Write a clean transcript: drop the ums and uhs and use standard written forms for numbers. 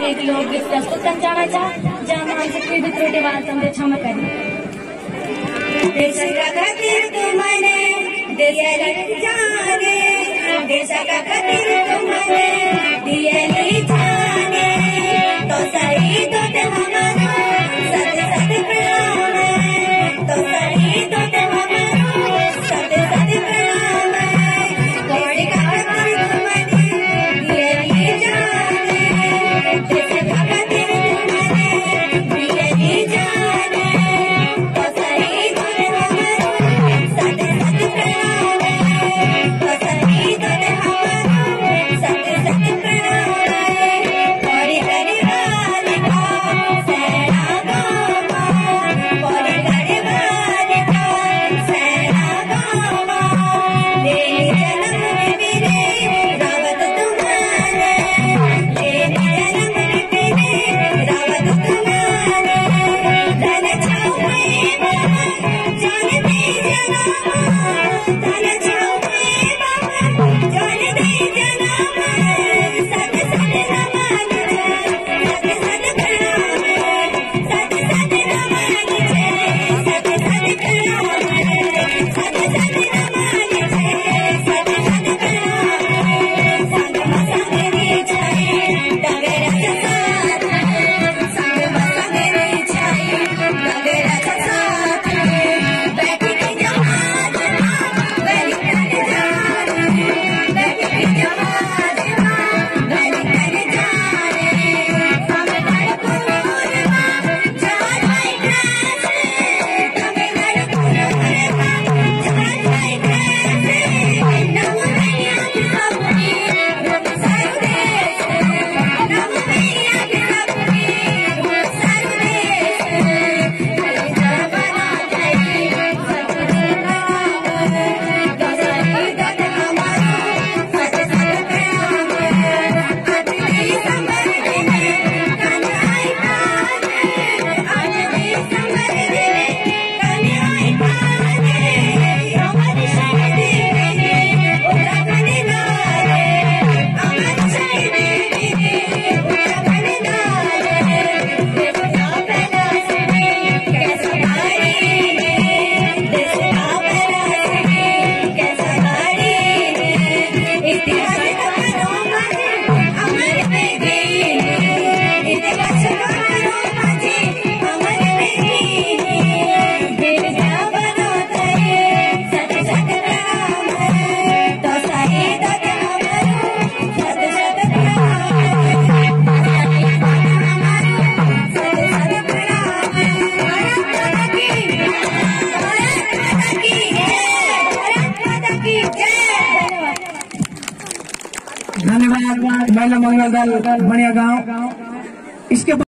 एक लोकगीत प्रस्तुत करना चाहना चाह जहाँ मानसिक त्रुटि वाला समझे क्षमा करें। देश का खातिर तुमने दिया जाने, देश का खातिर तुमने दिया नहीं जाने, तो सही तो हमारा सत सत प्रणाम है, तो सही तो हमारा सत सत प्रणाम है। देश का खातिर तुमने दिया नहीं जाने, देश का खातिर तुमने दिया नहीं जाने, तो सही तो हमारा सत सत प्रणाम है, तो सही तो हमारा सत सत प्रणाम है। बड़ी गरीबान का सेना गामा, बड़ी गरीबान का सेना गामा, लेने जन्म में मेरे रावत तुम्हारे, लेने जन्म में मेरे रावत तुम्हारे, धन छावे बाबा जान दे जनामा, धन छावे बाबा जान दे जनामा, सत सत नमन जय, सत सत प्रणाम है, सत सत नमन जय, सत सत प्रणाम है, सत सत नमन जय, सत सत प्रणाम है। संग मसंगरी छाई डगरा साथ, संग मसंगरी छाई डगरा साथ, बैठी की जमात बैली कर जाने, बैठी की जमात बैली कर जाने, तमिलनाडु पूर्वा जान भाई कैसे, तमिलनाडु पूर्वा जान भाई कैसे, नम मैया की सबकी रूप सर्वदेश, नम मैया की सबकी रूप सर्वदेश, कलिजा बना गई सबके नाम है, दसरी दत हमारा सत सत प्रणाम है। अजली संबर दिने कन्याई काने, अजली संबर दिने कन्याई काने, अमर शहीदी दिने उत्तराखंड नारे, अमर शहीदी दिने उत्तराखंड नारे, देश का पहला सिटी कैसा गाड़ी ने, देश का पहला सिटी कैसा गाड़ी ने, इतिहास का रोमांच अमर में गई ने, इतिहास का रोमांच अमर में गई ने, दिल क्या बनाता है सत सत प्रणाम है, तो सही तो हमारा सत सत प्रणाम है, सही तो हमारा सत सत प्रणाम है। भारत माता की भारत माता की जय, भारत माता की जय। धन्यवाद। महिला मंगल दल बढ़िया गांव। इसके